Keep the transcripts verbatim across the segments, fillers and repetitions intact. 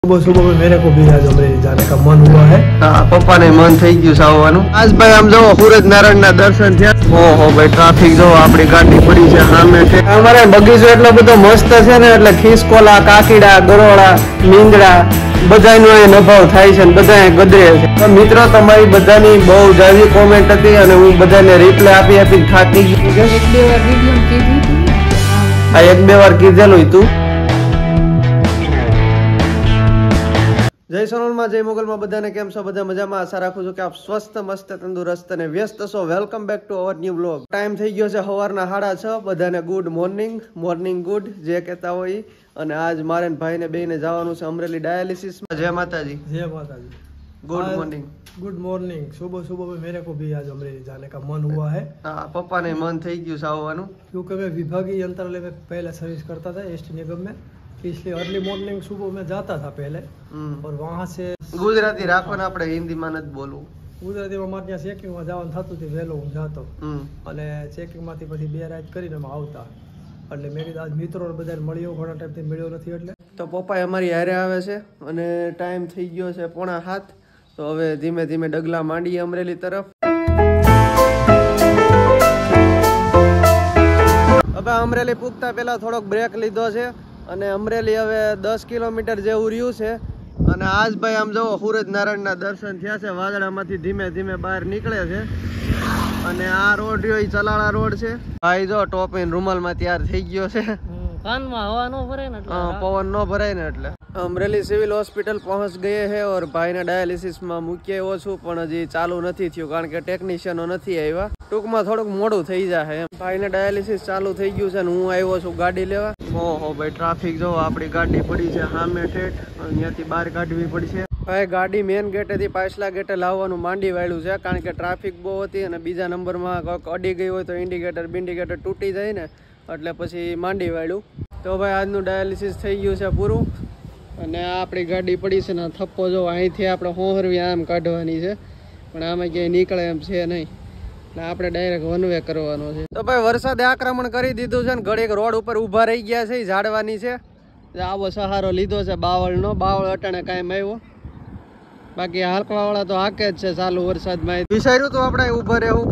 सुबह सुबह में मेरे को भी आज अमरेली जाने का मन हुआ है। हाँ, पप्पा ने मन થઈ ગયું સાવવાનું। આજ ભાઈ આમ જો સૂરજ નારાયણના દર્શન થયા। ઓહો ભાઈ ટ્રાફિક જો આપણી ગાડી પડી છે સામે છે। અમારે બગીચો એટલો બધો મસ્ત છે ને એટલે ખીસકોલા, કાકીડા, ગરોળા, મીંદડા બધાનો એ નભાવ થાય છે ને બધા ગદરે છે। તો મિત્રો તમારી બધાની બહુ જાજી કોમેન્ટ હતી અને હું બધાને રિપ્લાય આપી આપી થાકી ગયો। એક બે વાર વિડિયો કીધું હતું આ એક બે વાર કીધેલું હતું। जय सोनल में जय मोगल में बधाने केम छो बधा मजा में आशा राखुं छुं के आप स्वस्थ मस्त तंदुरस्त ने व्यस्त छो। Welcome back to our new blog. Time थई गयो छे सवाરના साढ़ा छ। बधाने गुड मॉर्निंग मॉर्निंग गुड जे कहता होय। અને આજ મારે ને ભાઈ ને બેને જવાનું છે અમરેલી ડાયાલિસિસ में। जय माताजी। जय माता जी। Good morning. Good morning. सुबह सुबह में मेरे को भी आज अमरेली जाने का मन हुआ है। हाँ, पप्पा ने मन थई गયું સાવવાનું क्योंकि मैं विभागीय अंतराले में पहले सर्विस करता था एसटी निगम में, इसलिए अर्ली मॉर्निंग सुबह में जाता था पहले और वहाँ से गुजराती राखो ने આપણે હિન્દીમાં નથી બોલવું। ગુજરાતીમાં મારે ત્યાં ચેકિંગમાં જવાનું થતું હતું વહેલો હું જતો અને ચેકિંગમાંથી પછી બે રાત કરીને અમે આવતા એટલે મેં કીધું આજ મિત્રો બધાને મળ્યો ઘણા ટાઈમથી મળ્યો નથી એટલે તો પપ્પા અમારી હારે આવે છે અને ટાઈમ થઈ ગયો છે પોણા સાત। તો હવે ધીમે ધીમે ડગલા માંડીએ અમરેલી તરફ। હવે અમરેલી પૂગતા પહેલા થોડોક બ્રેક લીધો છે અને અમરેલી હવે દસ કિલોમીટર જેવું રહ્યું છે અને આજ ભાઈ આમ જો સૂરજ નારાયણના દર્શન થયા છે। વાદળામાંથી ધીમે ધીમે બહાર નીકળે છે અને આ રોડ રહ્યો એ ચલાળા રોડ છે। ભાઈ જો ટોપીન રૂમાલમાં તૈયાર થઈ ગયો છે। કાનમાં હવા નો ભરે ને એટલે हाँ, पवन न भराय ने એટલે અમરેલી સિવિલ હોસ્પિટલ પહોંચ ગયે હે और ભાઈને ડાયાલિસિસમાં મૂકી આવ્યો છું પણ હજી ચાલુ નથી થયું કારણ કે ટેકનિશિયનો નથી આવ્યા। ટૂંકમાં થોડુંક મોડું થઈ જાય એમ। ભાઈને ડાયાલિસિસ ચાલુ થઈ ગયું છે ને હું આવ્યો છું ગાડી લેવા। ઓહો ભાઈ ટ્રાફિક જો આપણી ગાડી પડી છે સામે ઠેઠ અહીંયાથી બહાર કાઢવી પડશે। ભાઈ ગાડી મેન ગેટેથી પાછલા ગેટે લાવવાનું માંડી વાળ્યું છે કારણ કે ટ્રાફિક બહુ હતી અને બીજા નંબરમાં કોઈક અડી ગઈ હોય તો ઇન્ડિકેટર બિન્ડિકેટર તૂટી જાય ને એટલે પછી માંડી વાળ્યું। તો ભાઈ આજનું ડાયાલિસિસ થઈ ગયું છે પૂરું અને આ આપણી ગાડી પડી છે ને થપ્પો જો અહીંથી આપણે હોહરવી આમ કાઢવાની છે પણ આમાં ક્યાંય નીકળે એમ છે નહીં એટલે આપણે ડાયરેક્ટ વન વે કરવાનો છે। તો ભાઈ વરસાદે આક્રમણ કરી દીધું છે ને ઘડીક રોડ ઉપર ઊભા રહી ગયા છે ઝાડવાની છે આવો સહારો લીધો છે બાવળનો। બાવળ અટાણે કાંઈ આવ્યો બાકી હાલકવા વાળા તો હાકે જ છે ચાલુ વરસાદમાં। વિચાર્યું તો આપણે ઊભા રહેવું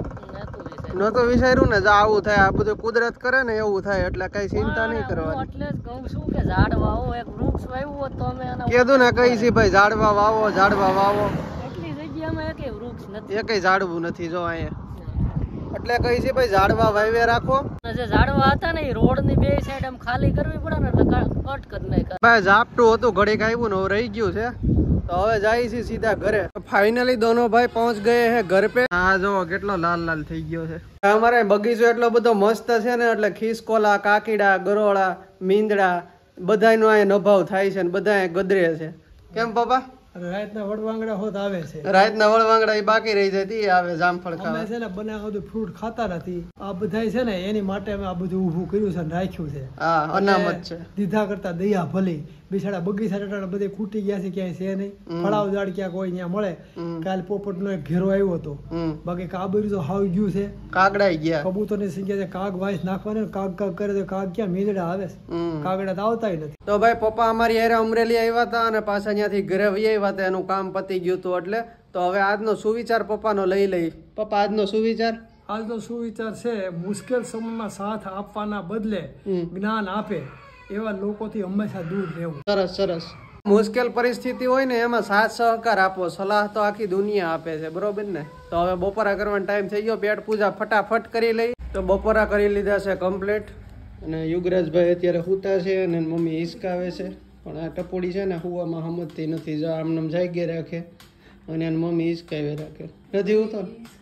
ન તો વિચાર્યું ને આવું થાય આ બધું કુદરત કરે ને એવું થાય એટલે કઈ ચિંતા નહીં કરવાની। એટલે જ કહું છું કે ઝાડવા વાવો એક વૃક્ષ વાવ્યું હોત તો અમે આના કીધું ને કઈ છે ભાઈ ઝાડવા વાવો ઝાડવા વાવો એટલી જગ્યામાં એકેય વૃક્ષ નથી એકેય ઝાડવું નથી જો અહીંયા એટલે કઈ છે ભાઈ ઝાડવા વાવે રાખો। જે ઝાડવા હતા ને એ રોડ ની બે સાઈડ એમ ખાલી કરવી પડે ને એટલે કટ કરી નાખ્યા। ભાઈ ઝાપટું હતું ઘડીક આવ્યું ને રહી ગયું છે તો હવે જાય છે સીધા ઘરે। ફાઇનલી દોનો ભાઈ પહોંચ ગયે હે ઘર पे। હા જો કેટલો લાલ લાલ થઈ ગયો છે। અમારે બગીચો એટલો બધો મસ્ત છે ને એટલે ખીસકોલા, કાકીડા, ગરોળા, મીંદડા બધાનો આ નભાવ થાય છે ને બધા ગદરે છે। કેમ પપ્પા? રાતના વડવાંગડા હોત આવે છે રાતના વળવાંગડા એ બાકી રહી જતી આવે જામફળ ખાવા। અમે છે ને બને બધું ફ્રૂટ ખાતા નથી આ બધાય છે ને એની માટે અમે આ બધું ઊભું કર્યું છે ને રાખ્યું છે। હા, અનામત છે દીધા કરતા દયા ભલી બિચારા બગીચા ટટાણા બધે ખૂટી ગયા છે ક્યાંય છે નહીં ફળાવ ઝાડ ક્યાંક હોય ત્યાં મળે। કાલ પોપટ નો એક ઘેરો આવ્યો હતો બાકી કાબરી તો હાવ ગયું છે કાગડાઈ ગયા કબૂતર ની સંખ્યા છે કાગ વાઈસ નાખવાને કાગ કાગ કરે તો કાગ ક્યાં મીંદડા આવે છે કાગડા તો આવતા નથી। તો ભાઈ પપ્પા અમારી હારે અમરેલી આવ્યા હતા અને પાછા ત્યાંથી ઘરે વહી આવ્યા હતા એનું કામ પતી ગયું હતું એટલે તો હવે આજનો સુવિચાર પપ્પાનો લઈ લઈ। પપ્પા આજનો સુવિચાર આજનો સુવિચાર છે મુશ્કેલ સમયમાં સાથ આપવાના બદલે જ્ઞાન આપે એવા લોકોથી હંમેશા દૂર રહેવું। સરસ સરસ। મુશ્કેલ પરિસ્થિતિ હોય ને એમાં સાથ સહકાર આપો સલાહ તો આખી દુનિયા આપે છે બરોબર ને। તો હવે બપોરા કરવાનો ટાઈમ થઈ ગયો પેટ પૂજા ફટાફટ કરી લઈ। તો બપોરા કરી લીધા છે કમ્પ્લીટ અને યુગરાજભાઈ અત્યારે સૂતા છે અને મમ્મી હિસકાવે છે પણ આ ટપોડી છે ને હુવામાં સમજતી નથી જો આમનામ જાગી રાખે અને એની મમ્મી હિસકાવે રાખે નથી ઉતો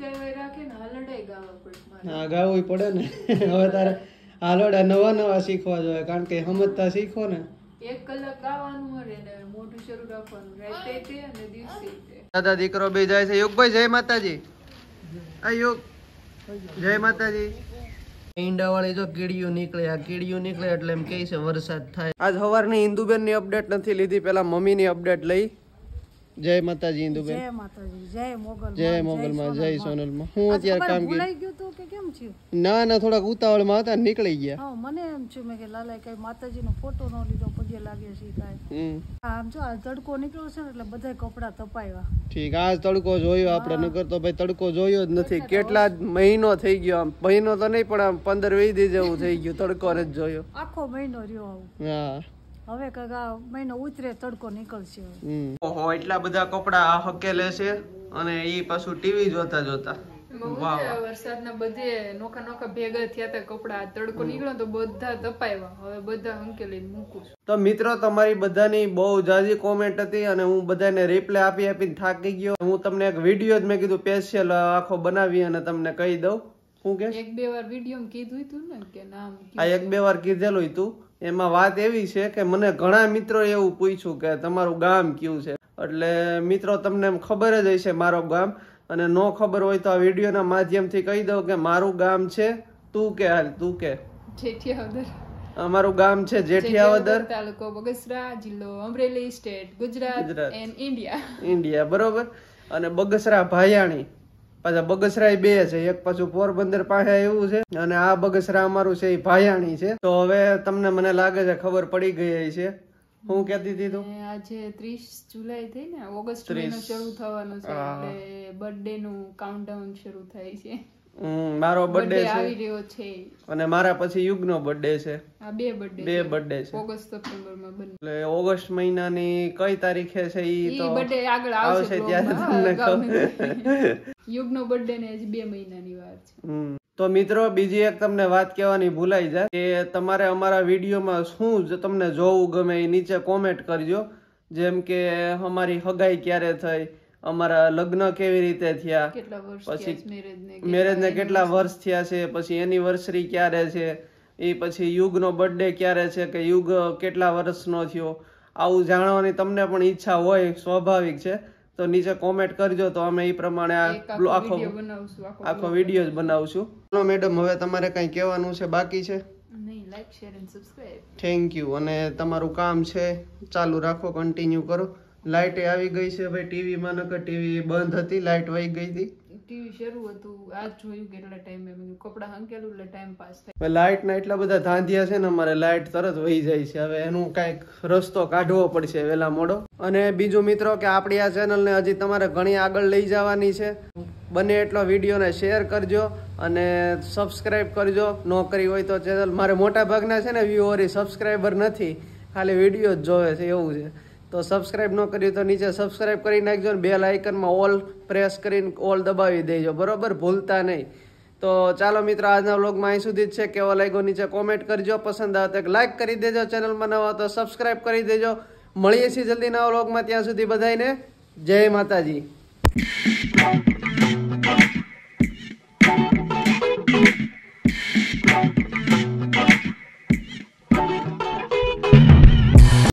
હા ગાવું પડે ને હવે તારે હાલોડા નવા નવા શીખવા જોઈએ કારણ કે સમજતા શીખો ને એક કલાક ગાવાનું મળે ને મોઢું શરૂ રાખવાનું રાતે તે અને દિવસે તે દાદા દીકરો બે જાય છે। યુગભાઈ જય માતાજી। આ યુગ જય માતાજી। ઈંડા વાળી જો કીડીઓ નીકળે આ કીડીઓ નીકળે એટલે એમ કહે છે વરસાદ થાય। આજ સવારની ઇન્દુબેન ની અપડેટ નથી લીધી પેલા મમ્મી ની અપડેટ લઈ। જય માતાજી ઇન્દુબેન. જય માતાજી, જય મોગલ, જય મોગલમાં, જય સોનલમાં. હું અત્યારે કામ ભૂલાઈ ગયું તું કે કેમ થયું? ના ના થોડાક ઉતાવળમાં હતા નીકળી ગયા. હા મને એમ થયું મેં કે લાલા કઈ માતાજીનો ફોટો ન લીધો, પગે લાગે છે કાંઈ. હમ આમ જો આ તડકો નીકળ્યો છે ને એટલે બધા કપડા તપાવ્યા. ઠીક. આજ તડકો જોયો આપણે, નકર તો ભાઈ તડકો જોયો જ નથી. કેટલા મહિનો થઈ ગયો, આમ મહિનો તો નહીં પણ આમ પંદર વીસ દી જેવું થઈ ગયું, તડકો જ જોયો. આખો મહિનો રહ્યો આવું. હા હવે કાકા મહિનો ઉતરે તડકો નીકળશે. ઓહો એટલા બધા કપડા આ હકેલે છે અને ઈ પાછું ટીવી જોતા જોતા. વરસાદના બધે નોખા નોખા ભેગા થયા હતા કપડા, તડકો નીકળ્યો તો બધા તપાવ્યા, હવે બધા હંકેલીને મૂકું છું. તો મિત્રો તમારી બધાની બહુ જાજી કોમેન્ટ હતી અને હું બધાને રિપ્લાય આપી આપીને થાકી ગયો. હું તમને એક વિડીયો જ મેં કીધું સ્પેશિયલ આખો બનાવી અને તમને કહી દઉં. શું કે એક બે વાર વિડીયો કીધું હતું ને કે નામ આ એક બે વાર કીધેલું હતું. એમાં વાત એવી છે કે મને ઘણા મિત્રો એવું પૂછ્યું કે તમારું ગામ કયું છે. એટલે મિત્રો તમને ખબર જ હશે મારું ગામ, અને નો ખબર હોય તો આ વિડીયોના માધ્યમથી કહી દઉં કે મારું ગામ છે તું કે હાલ તું કે જેઠિયાવદર. અમારું ગામ છે જેઠિયાવદર, તાલુકો બગસરા, જિલ્લો Amreli, state Gujarat and India. India બરોબર. અને બગસરા ભાયાણી, પાછા બગસરા બે છે, એક પાછું પોરબંદર પાસે એવું છે અને આ બગસરા અમારું છે એ ભાયાણી છે. તો હવે તમને મને લાગે છે ખબર પડી ગઈ છે. હું કહેતી હતી તું આજે ત્રીસ જુલાઈ થઈ ને, ઓગસ્ટ મહિનો શરૂ થવાનો છે એટલે બર્થડે નું કાઉન્ટડાઉન શરૂ થાય છે. મારો બર્થડે આવી રહ્યો છે અને મારા પછી યુગનો બર્થડે છે. આ બે બર્થડે બે બર્થડે છે ઓગસ્ટ સપ્ટેમ્બર માં બને. એટલે ઓગસ્ટ મહિનાની કઈ તારીખે છે ઈ તો બર્થડે આગળ આવશે ત્યારે તમને ખબર. યુગનો બર્થડે ને હજી બે મહિનાની વાર છે. તો મિત્રો બીજી એક તમને વાત કહેવાની ભૂલાઈ જાય કે તમારે અમારા વિડીયોમાં શું તમને જોવું ગમે એ નીચે કોમેન્ટ કરજો. જેમ કે અમારી હગાઈ ક્યારે થઈ, અમારા લગ્ન કેવી રીતે થયા, પછી મેરેજ ને કેટલા વર્ષ થયા છે, પછી એનિવર્સરી ક્યારે છે, એ પછી યુગનો બર્થડે ક્યારે છે કે યુગ કેટલા વર્ષનો થયો, આવું જાણવાની તમને પણ ઈચ્છા હોય, સ્વાભાવિક છે. તો નીચે કોમેન્ટ કરજો તો અમે એ પ્રમાણે આખો આખો વિડીયો જ બનાવશું. ચલો મેડમ હવે તમારે કઈ કહેવાનું છે બાકી છે? નહીં, like share and subscribe. Thank you. અને તમારું કામ છે ચાલુ રાખો, કન્ટિન્યુ કરો. લાઇટ આવી ગઈ છે ભાઈ, ટીવી માં નકર ટીવી બંધ હતી, લાઇટ વહી ગઈ હતી. ટીવી શરૂ હતું, આજ જોયું કેટલા ટાઈમે મેં કપડા હંકેલું એટલે ટાઈમ પાસ થાય. લાઇટ ના એટલા બધા ધાંધિયા છે ને અમારે, લાઇટ તરત વહી જાય છે. હવે એનું કઈક રસ્તો કાઢવો પડશે વેલા મોડો. અને બીજું મિત્રો કે આપણી આ ચેનલ ને હજી તમારે ઘણી આગળ લઈ જવાની છે. બને એટલો વિડીયોને શેર કરજો અને સબસ્ક્રાઇબ કરજો. ન કરી હોય તો ચેનલ, મારે મોટા ભાગના છે ને વ્યુઅર સબસ્ક્રાઇબર નથી, ખાલી વિડીયો જ જોવે છે એવું છે. તો સબસ્ક્રાઇબ ન કર્યું તો નીચે સબસ્ક્રાઇબ કરી નાખજો ને બેલ આઇકનમાં ઓલ પ્રેસ કરીને ઓલ દબાવી દેજો, બરોબર? ભૂલતા નહીં. તો ચાલો મિત્રો આજના વ્લોગમાં અહીં સુધી જ છે. કેવો લાગ્યો નીચે કોમેન્ટ કરજો, પસંદ આવે તો એક લાઇક કરી દેજો, ચેનલમાં નવા તો સબસ્ક્રાઇબ કરી દેજો. મળીએ છીએ જલ્દી નવા વ્લોગમાં, ત્યાં સુધી બધાને જય માતાજી.